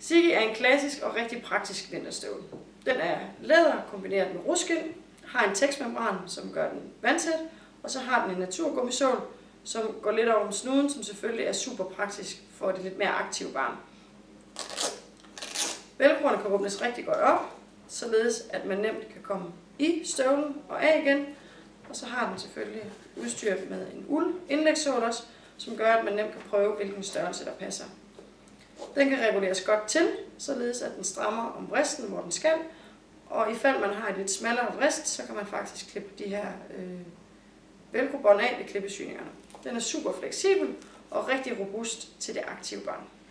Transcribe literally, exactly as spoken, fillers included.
Sigi er en klassisk og rigtig praktisk vinterstøvle. Den er læder kombineret med ruskind, har en tekstmembran, som gør den vandtæt, og så har den en naturgummisål, som går lidt over snuden, som selvfølgelig er super praktisk for det lidt mere aktive barn. Velcroerne kan åbnes rigtig godt op, således at man nemt kan komme i støvlen og af igen. Og så har den selvfølgelig udstyret med en uld indlægssål også, som gør, at man nemt kan prøve, hvilken størrelse der passer. Den kan reguleres godt til, således at den strammer om vristen, hvor den skal. Og i fald man har et lidt smallere vrist, så kan man faktisk klippe de her øh, velcro-bånd af ved klippesyningerne. Den er super fleksibel og rigtig robust til det aktive barn.